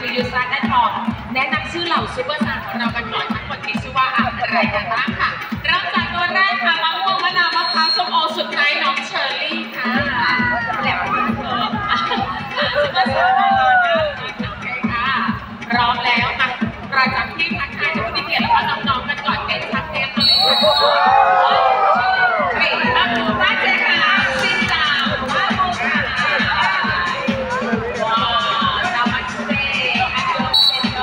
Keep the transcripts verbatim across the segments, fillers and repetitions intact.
ยูซ่าด้านทองแนะนำชื่อเหล่าซูเปอร์สตาร์ของเรากันก่อนทั้งหมดมีชื่อว่าอะไรกันบ้างค่ะเริ่มจากตัวแรกค่ะมะม่วงมะนาวมะพร้าวส้มโอสุดท้ายน้องเชอร์รี่ค่ะแหลมเออซูเปอร์สตาร์ของเราโอเคค่ะพร้อมแล้วมาประจำที่ทักทายทุกคนที่เกียรติแล้วก็น้องๆกันก่อนเป็นชัดเจนเลยค่ะเรียนรับรู้ว่าเจ๊ค่ะซินดาวว่าโมค่ะว้าวนามัสเตอันโดเซโด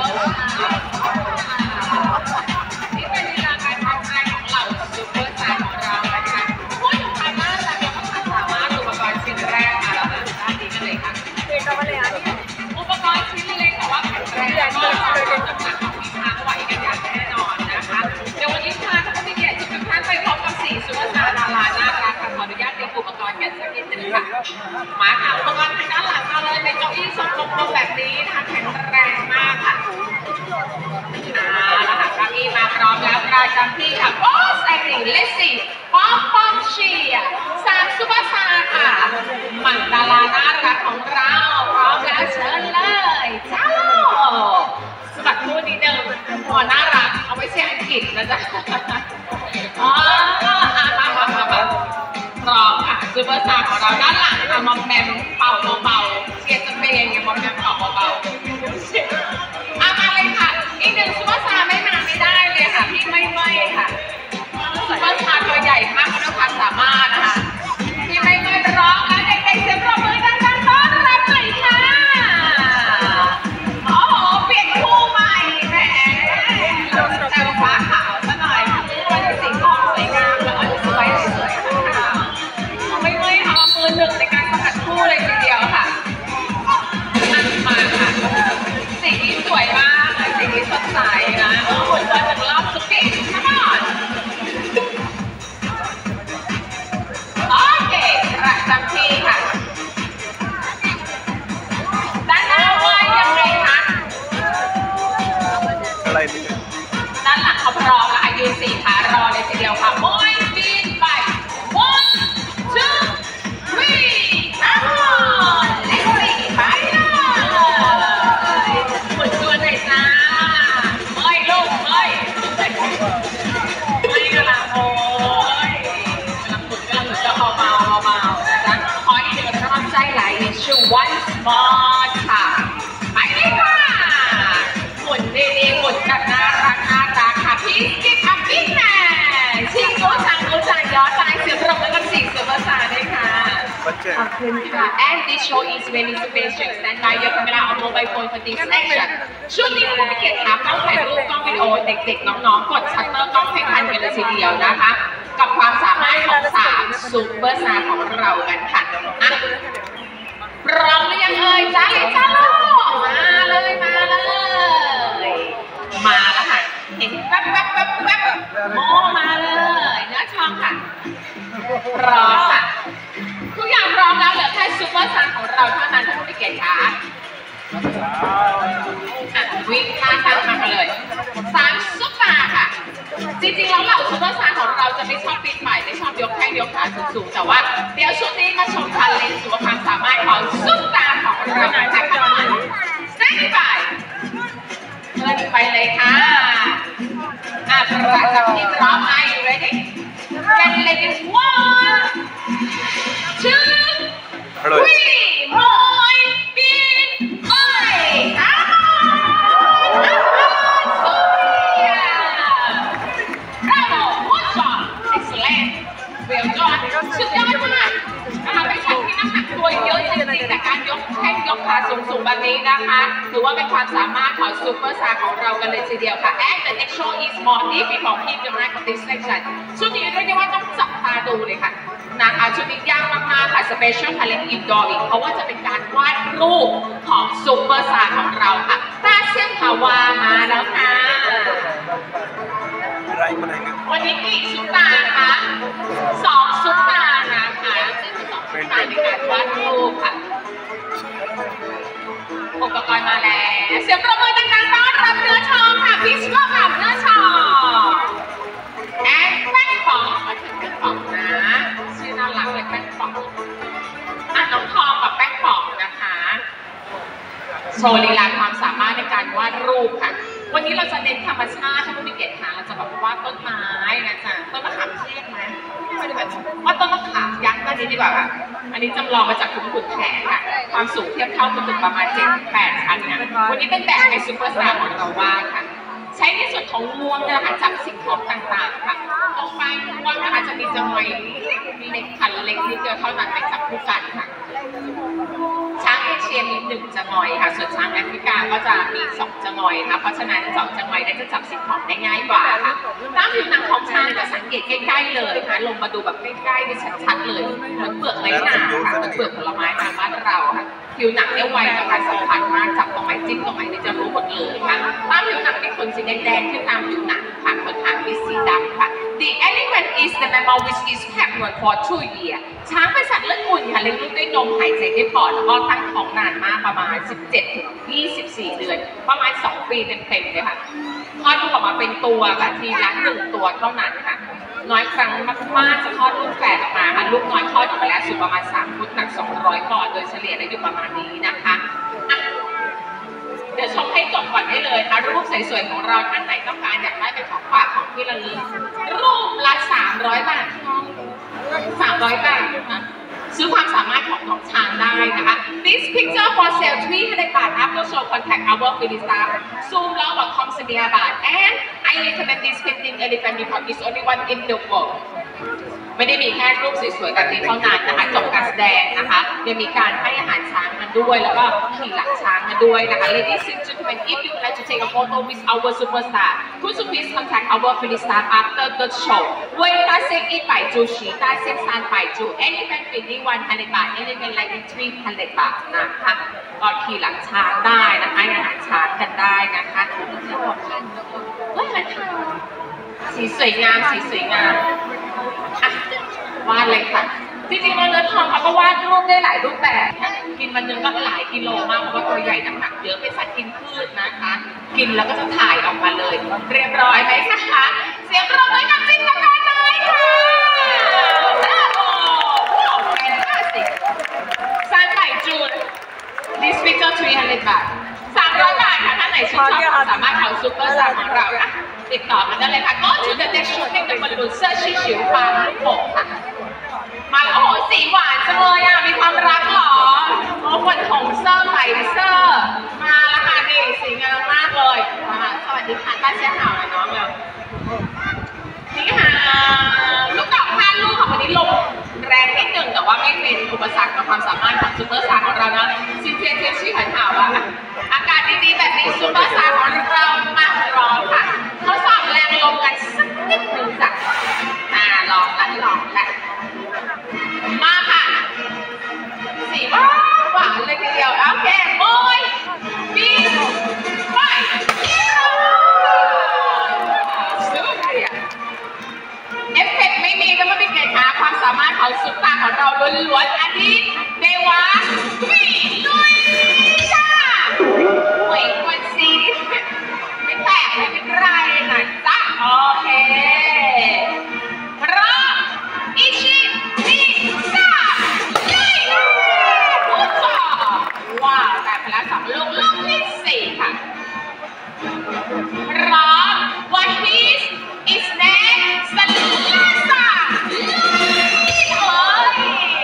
นี่เป็นลีลาการทักทายของเหล่าซูเปอร์สตาร์ของเรานะคะพูดถึงความน่ารักและความสามารถอุปกรณ์ชิ้นแรกมาแล้วค่ะด้านนี้กันเลยค่ะอุปกรณ์ชิ้นเล็กแต่ว่าแข็งแรงก็จะเป็นน้ำหนักของทีมงานไหวกันอย่างแน่นอนนะคะเดี๋ยววันนี้พาทุกคนที่เกียรติทุกท่านไปพบกับสี่ซูเปอร์สตาร์ดาราน่ารักค่ะขออนุญาตเตรียมอุปกรณ์กันสักนิดนึงค่ะมาค่ะอุปกรณ์ทางด้านหลังมาเลยเป็นเก้าอี้ทรงกลมๆแบบนี้นะคะแข็งแรงมากค่ะอ่าแล้วค่ะเก้าอี้มาพร้อมแล้วประจำที่ค่ะบอสแอนนี่เลสซี่ป๊อปป๊อปเชียร์สามซูเปอร์สตาร์ค่ะมันดาราน่ารักของเราพร้อมแล้วเชิญเลยเจ้าสบัดพูดนิดนึงพอน่ารักเอาไว้เชียร์อังกฤษนะจ๊ะอ๋อมามามามาพร้อมค่ะซูเปอร์สตาร์ของเราด้านหลังค่ะมอมแมมเป่าเบาๆเชียร์สเปนไงมอมแมมเป่าเบาๆเอามาเลยค่ะอีกหนึ่งซูเปอร์สตาร์ไม่มาไม่ได้เลยค่ะพี่ไม่ไม่ค่ะซูเปอร์สตาร์ตัวใหญ่มากด้วยความสามารถนะคะพี่ไม่ไม่ร้องแล้วเด็กๆเสียงปรบมือดังๆต้อนรับหน่อยค่ะโอ้โหเปลี่ยนคู่ใหม่แหมแต่ฟ้าขาวซะหน่อยมันจะสีทองสวยงามแล้วก็จะสวยสวยค่ะไม่ไม่เอามือหนึ่งในการประกัดคู่เลยทีเดียวค่ะมาค่ะสีนี้สวยมากสีนี้สดใสนะโอ้โหสวยจากรอบสุดปีทั้งหมดโอเคประจำที่ค่ะด้านหน้าว่ายังไงคะอะไรนี่ด้านหลังเขาพร้อมแล้วค่ะยืนสี่ขารอเลยทีเดียวค่ะโมยบินไป one two three come on let's see ไปเลยหมุนตัวหน่อยจ้าเฮ้ยลูกเฮ้ยไม่กำลังโอ้ยกำลังหมุนกำลังหมุนจะเบาๆเบาๆนะจ๊ะขออีกหนึ่งกำลังใจไหล two one more ค่ะไปเลยค่ะหมุนดีๆหมุนแบบน่ารักน่ารักค่ะพี่กิ๊กอัพพี่แมนชิงโก้จังโก้จังย้อนไปเสียงปรบมือกับสี่ซูเปอร์สตาร์ด้วยค่ะขอบคุณค่ะ and this show is very special stand by your camera on mobile phone for this action ช่วงนี้ผู้มีเกียรติครับต้องถ่ายรูปกล้องวิดีโอเด็กๆน้องๆกดชัตเตอร์กล้องให้ทันกันเลยทีเดียวนะคะกับความสามารถของสามซูเปอร์สตาร์ของเรากันค่ะพร้อมหรือยังเอ่ยจ้าเลยจ้าลูกมาเลยมาเลยมาแล้วค่ะเห็นแป๊บแป๊บแป๊บแป๊บโมมาเลยเนื้อทองค่ะพร้อมค่ะทุกอย่างพร้อมแล้วเหลือแค่ซูเปอร์สตาร์ของเราเท่านั้นท่านผู้มีเกียรติค่ะวิ่งท่าทางมากันเลยสามซุปตาค่ะจริงๆแล้วเหล่าซูเปอร์สตาร์ของเราจะไม่ชอบปีนป่ายไม่ชอบยกแข้งยกขาสูงๆแต่ว่าเดี๋ยวช่วงนี้มาชมทันเลนสุขความสามารถของซุปตาของเราค่ะค่ะสเตนบายเดินไปเลยค่ะอ่ะประจำที่พร้อมไหม you ready get ready one two three โมยบินไปค่ะสุดยอดมากนะคะเป็นคนที่น้ำหนักตัวเยอะจริงๆแต่การยกแข้งยกขาสูงๆแบบนี้นะคะถือว่าเป็นความสามารถของซูเปอร์สตาร์ของเรากันเลยทีเดียวค่ะ and the next show is more deep before he the right of this section ชุดนี้เรียกได้ว่าต้องจับตาดูเลยค่ะนะคะชุดนี้ยากมากๆค่ะ special challenge indoor อีกเพราะว่าจะเป็นการวาดรูปของซูเปอร์สตาร์ของเราค่ะตาเซียนฮาวามาแล้วค่ะวันนี้กี่ซุปตาคะสองซุปตานะคะซึ่งสองซุปตาในการวาดรูปค่ะอุปกรณ์มาแล้วเสียงปรบมือดังๆต้อนรับเนื้อทองค่ะพี่ชอบกับเนื้อทองแอนแป้งป๋องมาถึงแป้งป๋องนะชื่อน่ารักเลยแป้งป๋องอ่ะน้องทองกับแป้งป๋องนะคะโชว์ลีลาความสามารถในาดรูปค่ะวันนี้เราจะเน้นธรรมชาติให้ผู้มีเกียรติค่ะเราจะแบบว่าต้นไม้นะจ๊ะต้นมะขามเทศไหมไม่ได้แบบว่าต้นมะขามยักษ์อันนี้ดีกว่าค่ะอันนี้จำลองมาจากขุนขุนแผนค่ะความสูงเทียบเท่ากับตึกประมาณเจ็ดแปดชั้นเนี่ยวันนี้เป็นแบบในซูเปอร์สตาร์ของเราว่าค่ะใช้ในส่วนของงวงนะคะจับสิ่งของต่างๆค่ะตรงปลายงวงนะคะจะมีจงอยมีเล็กคันเล็กนิดเดียวเท่านั้นไปจับคู่กันค่ะช้างเอเชียมีหนึ่งจงอยค่ะส่วนช้างแอฟริกาก็จะมีสองจงอยนะเพราะฉะนั้นสองจงอยได้จะจับสิ่งของได้ง่ายกว่าค่ะตามผิวหนังของช้างจะสังเกตใกล้ๆเลยค่ะลงมาดูแบบใกล้ๆได้ชัดๆเลยเหมือนเปลือกไม้หนาค่ะเปลือกผลไม้ตามบ้านเราค่ะผิวหนังเนี่ยไวต่อการสัมผัสมากจับตรงไหนจิ้มตรงไหนนี่จะรู้หมดเลยค่ะตามผิวหนังมีขนสีแดงๆขึ้นตามผิวหนังค่ะขนหางมีสีดำค่ะ The elephant is the mammal which is pregnant for two years ช้างเป็นสัตว์เลือดอุ่นค่ะเลี้ยงลูกด้วยนมหายใจด้วยปอดแล้วก็ตั้งท้องนานมากประมาณ สิบเจ็ดถึงยี่สิบสี่ เดือนประมาณสองปีเต็มๆเลยค่ะคลอดลูกออกมาเป็นตัวค่ะทีละหนึ่งตัวเท่านั้นค่ะน้อยครั้งมากๆจะคลอดลูกแฝดออกมาค่ะลูกน้อยคลอดออกมาแล้วสูงประมาณสามฟุตหนักสองร้อยปอนด์โดยเฉลี่ยแล้วอยู่ประมาณนี้นะคะเดี๋ยวชมให้จบก่อนได้เลยค่ะรูปสวยๆของเราท่านไหนต้องการอยากได้เป็นของฝากของที่ระลึกรูปละสามร้อยบาทสามร้อยบาทนะคะซื้อความสามารถของน้องช้างได้นะคะ This picture for sale three hundred บาท after show contact our Philista zoom แล้วบอกคอมเสียบาท and I recommend this painting elephant because it's only one in the world ไม่ได้มีแค่รูปสวยๆแบบนี้เท่านั้นนะคะจบการแสดงนะคะยังมีการให้อาหารช้างมันด้วยแล้วก็ขี่หลังช้างมาด้วยนะคะ Ladies and gentlemen if you would like to take a photo with our superstar could you please contact our Philista after the show เวลาเซ็กอีไปจูชีตาเซ็กซานไปจู elephant fitting one hundred บาท elephant lighting three hundred บาทนะคะก็ขี่หลังช้างได้นะคะอาหารช้างกันได้นะคะว้าวค่ะสีสวยงามสีสวยงามวาดเลยค่ะจริงๆเนื้อทองเขาก็วาดรูปได้หลายรูปแบบกินวันนึงก็หลายกิโลมากเพราะว่าตัวใหญ่น้ำหนักเยอะเป็นสัตว์กินพืชนะคะกินแล้วก็จะถ่ายออกมาเลยเรียบร้อยไหมคะเสียงปรบมือกับจินตนาการหน่อยค่ะโอ้โหแฟนตาสติกซานไหมจูน This picture three hundred บาทสามร้อยบาทค่ะท่านไหนชื่นชอบสามารถเอาซุปเปอร์สตาร์ของเราติดต่อมาได้เลยค่ะ Go to the next shooting ในบอลลูนเสื้อชิชิวปาลูกโป่งค่ะมาแล้วโอ้โหสีหวานจังเลยอ่ะมีความรักหรอโอ้คนหงเซอร์ไหลเซอร์มาแล้วค่ะนี่สีงามมากเลยมาสวัสดีค่ะต้าเชี่ยข่าวนะน้องเรานี่ค่ะลูกดอกห้าลูกของวันนี้ลมแรงนิดหนึ่งแต่ว่าไม่เป็นอุปสรรคกับความสามารถของซูเปอร์สตาร์ของเรานะซินเทียเทียชี่ขันข่าวว่าอากาศดีๆแบบนี้ซูเปอร์สตาร์ของเรามาร้อนค่ะทดสอบแรงลมกันสักนิดหนึ่งจ้ะอ่าลองละลองละมาค่ะสีหวานหวานเลยทีเดียวโอเคโอ้ยบีไปสุดเลยเอฟเฟกต์ไม่มีก็ไม่เป็นไงคะความสามารถของซุปตาของเราล้วนๆอันนี้เดวะวิ่งลุยจ้าหวยกวนซีไม่แตกไม่เป็นไรนะจ๊ะโอเคพร้อมอิชินิซาลุยพูดต่อว้าวแต่ไปแล้วสองลูกลูกที่สี่ค่ะพร้อม What is is next สลาซาลุยเอ้ย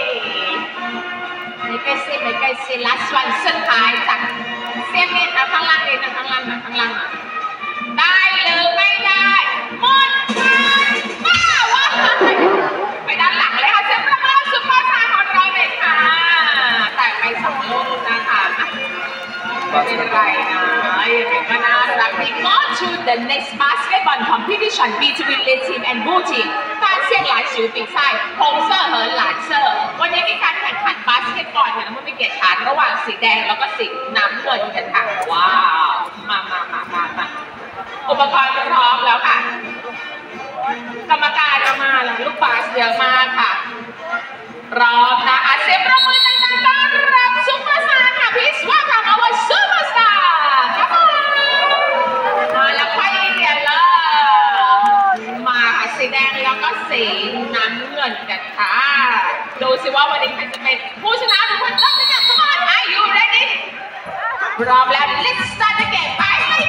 ไม่ใกล้สิไม่ใกล้สิ last one สุดท้ายจ้ะเสียงนี่ค่ะข้างล่างนี่นะข้างล่างนะข้างล่างนะได้หรือไม่ได้หมดมาว้าวไปด้านหลังเลยค่ะเสียงประมือซุปเปอร์สตาร์ของเราเลยค่ะแต่ไปสองลูกนะคะไม่เป็นไรนะยังไงก็น่ารัก We go to the next basketball competition between Red Team and Blue Team การเสี่ยงหลายสิวปีไส้โฮงเซอร์เหินหลานเซอร์วันนี้มีการแข่งขันบาสเกตบอลค่ะมันมีเกียรติฐานระหว่างสีแดงแล้วก็สีน้ำเงินกันค่ะว้าวมามามามามาอุปกรณ์พร้อมแล้วค่ะกรรมการมาแล้วลูกบาสเยอะมากค่ะพร้อมนะคะเสียงปรบมือดังๆต้อนรับซุปเปอร์สตาร์ค่ะพีชว่าค่ะเอาไว้ซุปเปอร์สตาร์มาแล้วค่อยเรียนเลยมาค่ะสีแดงแล้วก็สีน้ำเงินกันค่ะดูสิว่าวันนี้ใครจะเป็นผู้ชนะหรือผู้ต้องชนะ Come on Are you ready พร้อมแล้ว Let's start the game ไปเลย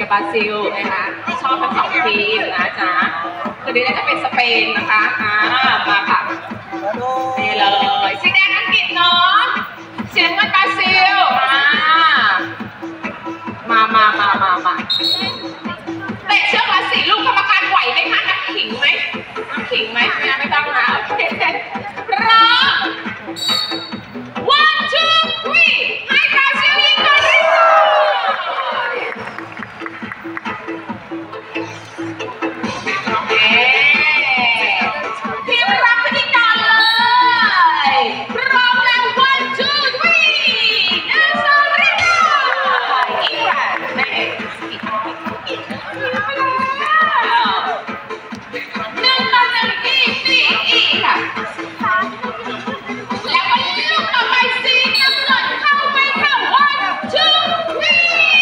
บราซิลนะคะชอบทั้งสองทีมนะจ๊ะคืนนี้จะเป็นสเปนนะคะอ่ามาค่ะนี่เลยสีแดงอังกฤษเนาะเสียงมันบราซิลอ่ามามามามามาเตะเชือกละสี่ลูกกรรมการไหวไหมคะน้ำขิงไหมน้ำขิงไหมไม่ไม่ต้องนะโอเคพร้อม one two three ให้บราซิลยิงก่อนเลยทีมรับพิธีกรเลยพร้อมแล้ว one two three หนึ่งสองเรียบร้อยอีกแล้วนี่อีกอีกหนึ่งต่อหนึ่งอีกอีกอีกค่ะแล้วก็ลูกต่อไปสีน้ำเงินเข้าไปเข้า one two three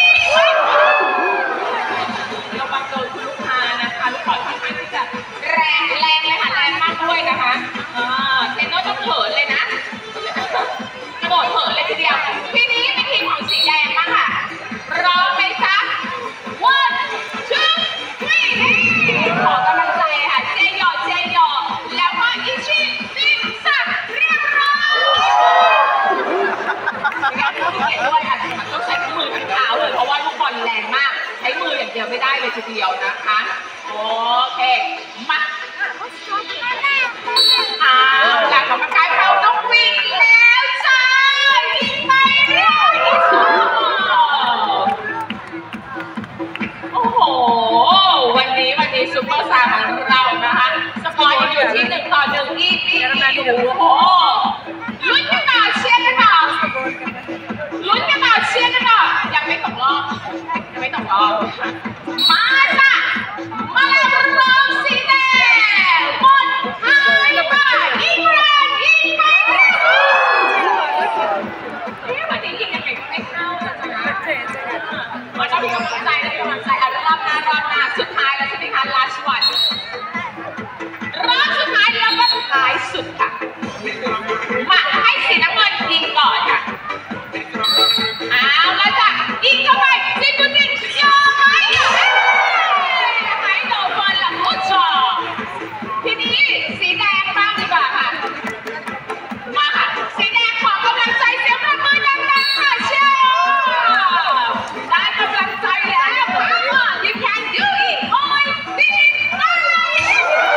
ระวังโดนคุณลูกค้านะคะลูกบอลค่อนข้างที่จะแรงแรงเลยค่ะแรงมากด้วยนะคะอ่าเทนโน่ต้องเหินเลยนะกระโดดเหินเลยทีเดียวทีนี้เป็นทีมของสีแดงมากค่ะพร้อมไหมจ๊ะ one two three ขอกำลังใจค่ะเจยอเจยอแล้วก็อิชิฟิซักเรียบร้อยงั้นต้องเก็บด้วยค่ะมันต้องใช้มือทั้งเท้าเลยเพราะว่าลูกบอลแรงมากใช้มืออย่างเดียวไม่ได้เลยทีเดียวนะคะโอเคมาอ้าวหลังกรรมการเราต้องวิ่งแล้วจ้าวิ่งไปเรื่อยที่สุดโอ้โหวันนี้วันนี้ซุปเปอร์สตาร์ของเรานะคะสกอร์ยังอยู่ที่หนึ่งต่อหนึ่งอีกอีกโอ้โหลุ้นกันต่อเชียร์กันต่อลุ้นกันต่อเชียร์กันต่อยังไม่ตกรอบยังไม่ตกรอบมาจ้ะมาแล้วร้องสีแดงหมดหายไปอีกแล้วอีกไปนี่วันนี้ยิงยังไงก็ไม่เข้านะจ๊ะมันต้องมีกำลังใจและกำลังใจเอารอบหน้ารอบหน้าสุดท้ายแล้วใช่ไหมคะ last one รอบสุดท้ายแล้วก็ท้ายสุดค่ะมาให้สีน้ำเงินยิงก่อนค่ะเอาแล้วจ้ะยิงเข้าไปจิงจุจิงยอมไหมให้โดนบอลละมุดจอทีนี้สีแดงบ้างดีกว่าค่ะมาค่ะสีแดงขอกำลังใจเสียงปรบมือดังๆค่ะเชียร์ได้กำลังใจแล้ว you can do it on this night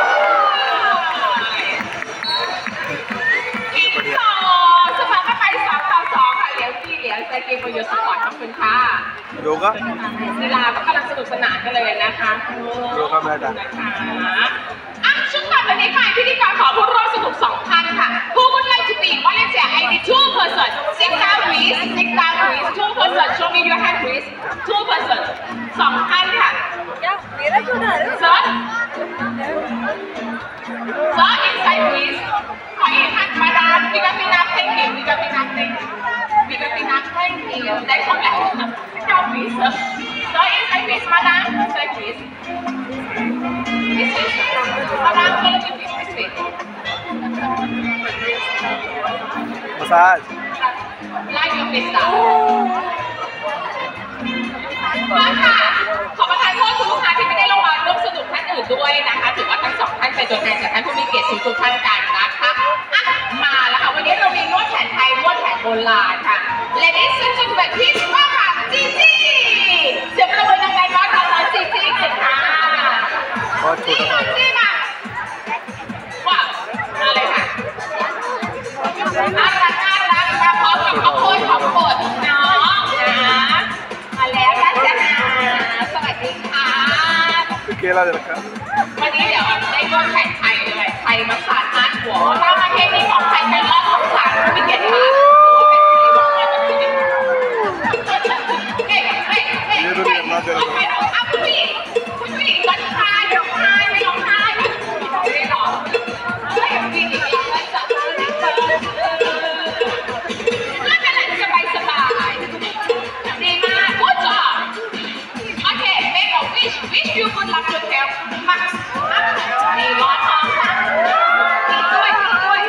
อีกสองสภาพก็ไปสองต่อสองค่ะเหลียวที่เหลียวใจเกมประโยชน์สปอร์ตขอบคุณค่ะโยคะกีฬาก็กำลังสนุกสนานกันเลยนะคะโยคะแม่ดังอ่ะช่วงต่อไปนี้ค่ะพิธีกรขอผู้ร่วมสนุกสองท่านค่ะ Who would like to be volunteer ไอ ดี two person sit down please sit down please two person show me your hand please two person สองท่านค่ะ Sir Sir inside please ขออีกท่านมาดามวิกาตินาเทงกิวิกาตินาเทงวิกาตินาเทงกิได้ครบแล้ว Now please Sir Sir inside please มาดาม inside please This is Madam follow me please this way Massage Like your face down มาค่ะขอประทานโทษคุณลูกค้าที่ไม่ได้ลงมาร่วมสนุกท่านอื่นด้วยนะคะถือว่าทั้งสองท่านเป็นตัวแทนจากท่านผู้มีเกียรติทุกท่านกันนะคะอ่ะมาแล้วค่ะวันนี้เรามีนวดแผนไทยนวดแผนโบราณค่ะ Ladies and gentlemen please welcome จีจีเสียงประมือดังๆต้อนรับน้องจีจีกันค่ะจีมาจีมาว้าวมาเลยค่ะน่ารักน่ารักมาพร้อมกับข้าวโพดของโปรดน้องนะมาแล้วกันจ้าสวัสดีค่ะวันนี้เดี๋ยวได้นวดแผนไทยเลยไทยมาสานอาร์ตหัวถ้าประเทศนี้ของไทยเป็นรอบของสารไม่เกียรติค่ะถือว่าเป็นสิริมงคลกับชีวิตเฮ้ยเฮ้ยเฮ้ยเฮ้ยเอาคุณผู้หญิงคุณผู้หญิงร้องไห้ร้องไห้ไม่ร้องไห้ไม่ร้องเฮ้ยผู้หญิงร้องไห้จับไม่เป็นไรสบายสบายดีมากพูดจบโอเค make a wish wish you good luck to help มามีร้อนท้องค่ะตีด้วยตีด้วย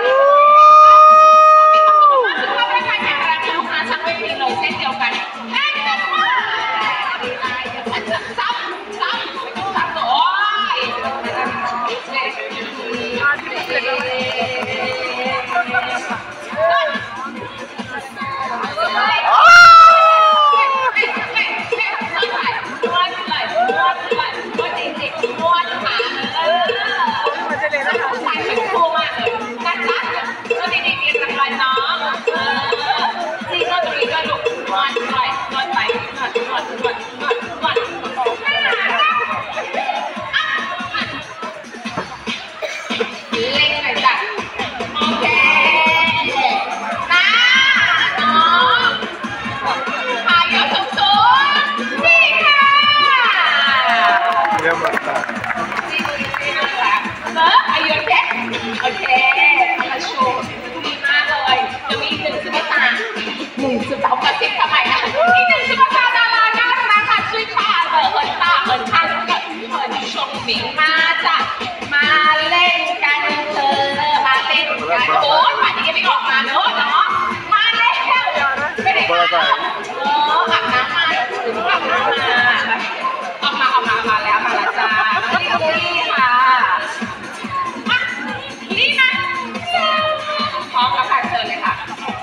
ก็ดีดีดีกันเลยเนาะเออซีนวดตรงนี้ด้วยลูกนวดด้วยนวดไปนวดนวดนวดนวดนวดเล่นหน่อยจ้ะโอเคนะน้องขายกสูงสูงนี่ค่ะ Dia mata. เอออายุเจ๊โอเคมาโชว์ดีมากเลยจะมีหนึ่งซุปเปอร์สตาร์หนึ่งซุปเปอร์สตาร์กระซิบทำไมอ่ะอีกหนึ่งซุปเปอร์สตาร์ดาราน่ารักค่ะชื่อชาเออเฮิร์นตาเฮิร์นข้างแล้วก็เฮิร์นชงหมิงมาจ้ะมาเล่นกันเธอมาเล่นกันโอ้ยป่านนี้ยังไม่ออกมาเนอะเนาะมาเล่นไม่ได้มาเอออาบน้ำมาถึงอาบน้ำมาออกมาออกมามาแล้วมาแล้วจ้านี่ค่ะนี่นะพร้อมแล้วค่ะเชิญเลยค่ะ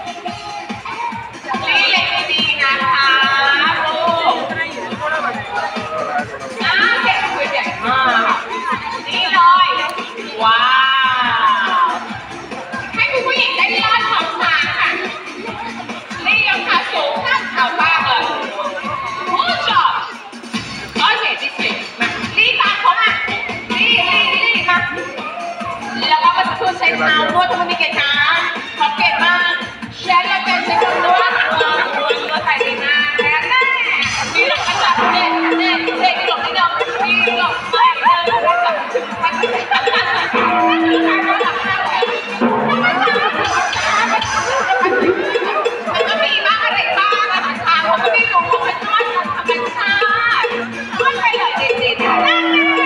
นี่เล็กดีนะคะลูกน่าเก็บคุยใหญ่มากนี่เลยว้าวให้คุณผู้หญิงได้ลอดท้องฟ้าค่ะนี่ยังขาสูงข้างขาบ้างเลยผู้จบโอเคดิสิมารีบตามเขามารีบรีบรีบมาแล้วก็มาสักครู่ใช้เท้านวดทำไมมีเกล็ดน้ำขอบเกล็ดมากแชร์แล้วเป็นใช้คนนวดนวดนวดนวดใส่ดีนะแน่แน่นี่หลงกันจับเด็กเด็กเด็กหลงนี่เดิมนี่หลงเด็กเดิมแล้วจับมันไม่ใช่ตัดตัดตัดนั่นคือการนวดหลังข้างแล้วมันก็มีบ้างอะไรบ้างอาหารทางเขาก็ไม่รู้เขาเป็นนวดธรรมชาตินวดไปเลยเด็ดๆนั่นแหละ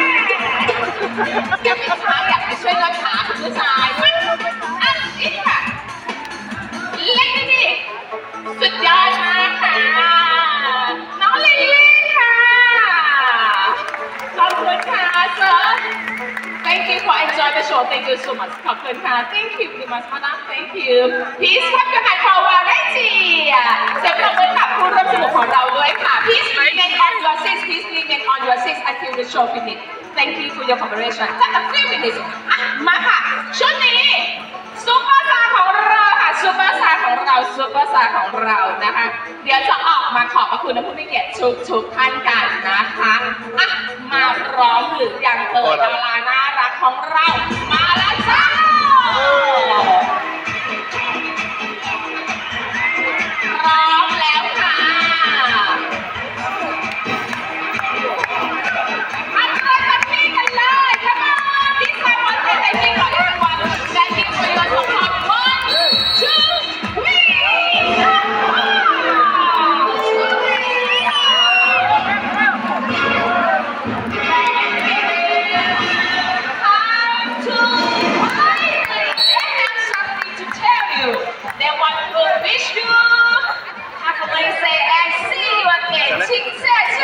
อยากเป็นช้าอยากไปช่วยนวดขาคุณผู้ชายอ่ะนี่ค่ะเล่นดิสุดยอดมากค่ะน้องลิลลี่ค่ะขอบคุณค่ะเซิร์ Thank you for enjoying the show. Thank you so much. ขอบคุณค่ะ Thank you very much, madam. Thank you. Please clap your hand for Variety. เสียงปรบมือกับผู้ร่วมสนุกของเราด้วยค่ะ Please remain on your seats. Please remain on your seats until the show finish. Thank you for your cooperation. Just a few minutes. อ่ะมาค่ะชุดนี้ซุปเปอร์สตาร์ของเราค่ะซุปเปอร์สตาร์ของเราซุปเปอร์สตาร์ของเรานะคะเดี๋ยวจะออกมาขอบพระคุณและผู้มีเกียรติทุกทุกท่านกันนะคะอ่ะมาพร้อมหรือยังเอ่ยดาราน่ารักของเรามาแล้วจ้า